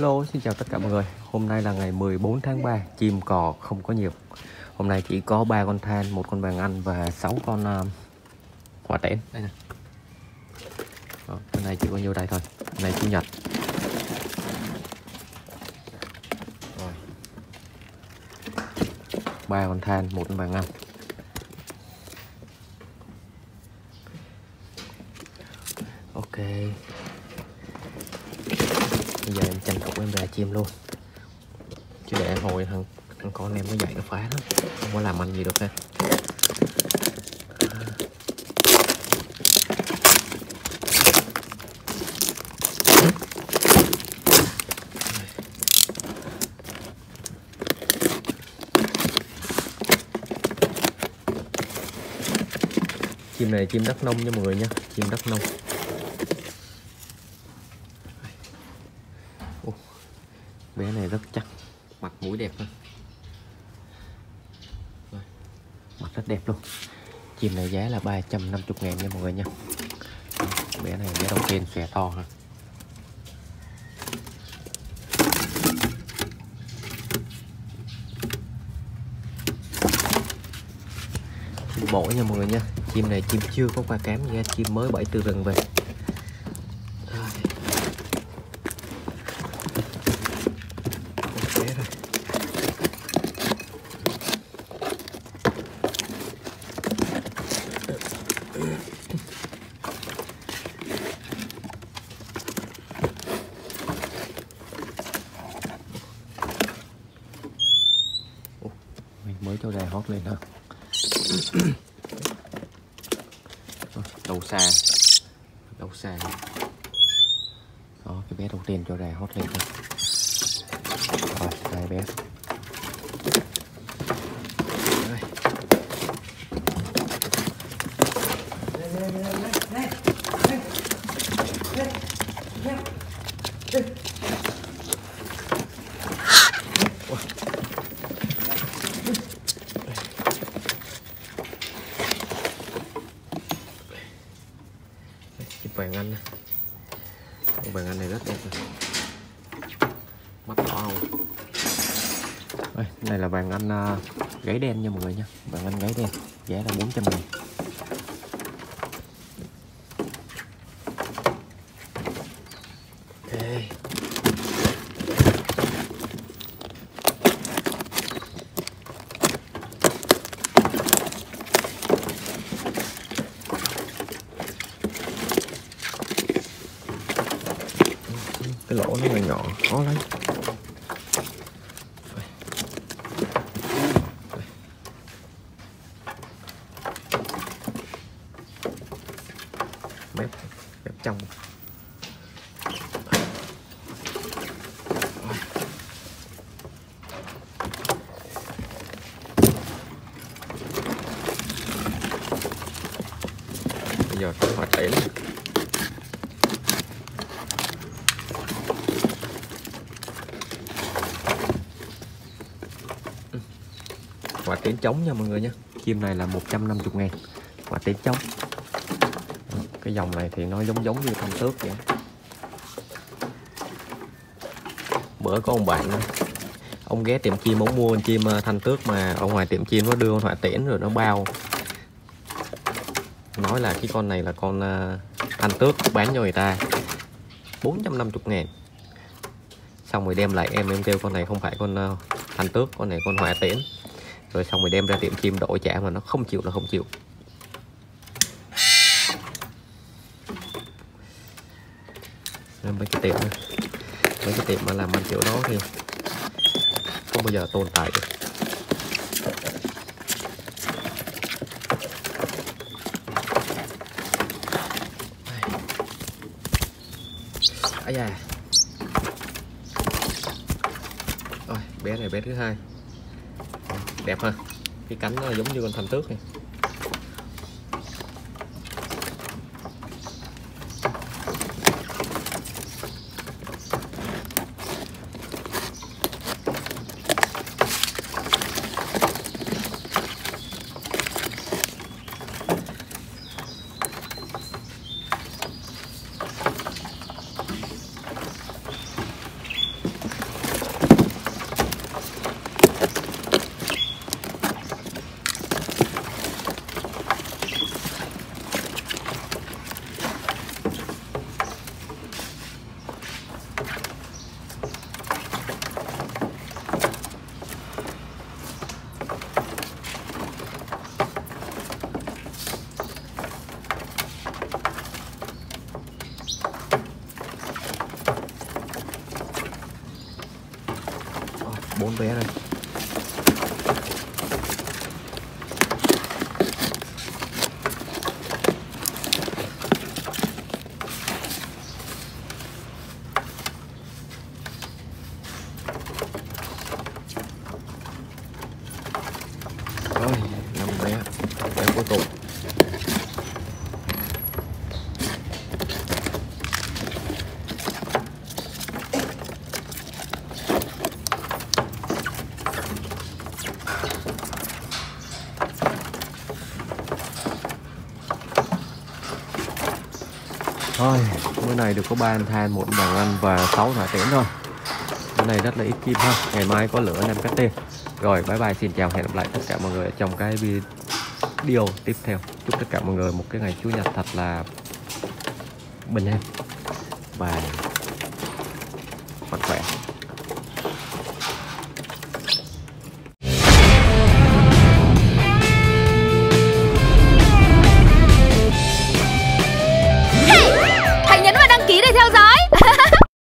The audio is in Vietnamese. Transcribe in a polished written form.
Hello, xin chào tất cả mọi người. Hôm nay là ngày 14 tháng 3, chim cò không có nhiều. Hôm nay chỉ có 3 con than, một con vàng Anh và 6 con quả tẻn. Đây nè. Hôm nay chỉ có nhiêu đây thôi. Hôm nay chủ nhật. Rồi. 3 con than, một con vàng Anh. Ok. Bây giờ em tranh thủ em ra chim luôn, chứ để hồi thằng con em nó dậy nó phá lắm, không có làm ăn gì được ha. Chim này chim Đắk Nông nha mọi người nha, chim Đắk Nông. Bé này rất chắc, mặt mũi đẹp ha, mặt rất đẹp luôn. Chim này giá là 350.000 nha mọi người nha. Bé này bé đầu tiên xòe to ha. Chim bổ nha mọi người nha. Chim này chim chưa có qua cám gì hết, chim mới bẫy từ rừng về. Mới cho ra hót lên ha. Đầu xa đó, cái bé đầu tiên cho ra hót lên ha. Rồi đây bé. Vàng Anh, con vàng Anh này rất đẹp rồi. Mắt đỏ không? Đây, này là vàng Anh gáy đen nha mọi người nha. Vàng Anh gáy đen giá là 400.000. Ok. Cái lỗ nó nhỏ khó lấy. Mép trong. Bây giờ phải hỏi tẻn. Quả tẻn trống nha mọi người nha. Chim này là 150.000. Quả tẻn trống. Cái dòng này thì nó giống như thanh tước vậy. Bữa có ông bạn ông ghé tiệm chim, ông mua con chim thanh tước mà ở ngoài tiệm chim nó đưa con họa tẻn rồi nó bao, nói là cái con này là con thanh tước, bán cho người ta 450.000. Xong rồi đem lại em kêu con này không phải con thanh tước, con này con họa tẻn. Rồi xong rồi đem ra tiệm chim đổi trả mà nó không chịu là không chịu. Mấy cái tiệm mà làm ăn kiểu đó thì không bao giờ tồn tại được. Ây da. Rồi bé này bé thứ hai, đẹp ha, cái cánh nó giống như con thanh tước này. 4 bé đây. Rồi 5 bé cuối cùng. Thôi, bữa này được có 3 anh than, 1 bằng ăn và 6 thả tiễn thôi. Bữa này rất là ít kim ha. Ngày mai có lửa anh em cắt thêm. Rồi, bye bye, xin chào, hẹn gặp lại tất cả mọi người ở trong cái video tiếp theo. Chúc tất cả mọi người một cái ngày Chủ nhật thật là bình an. Bye.